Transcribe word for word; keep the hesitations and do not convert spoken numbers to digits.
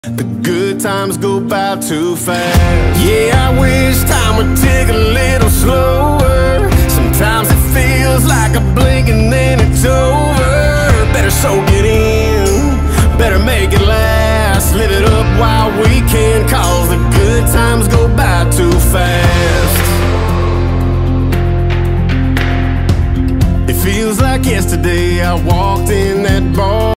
The good times go by too fast. Yeah, I wish time would tick a little slower. Sometimes it feels like a blink and then it's over. Better soak it in, better make it last. Live it up while we can, cause the good times go by too fast. It feels like yesterday I walked in that bar.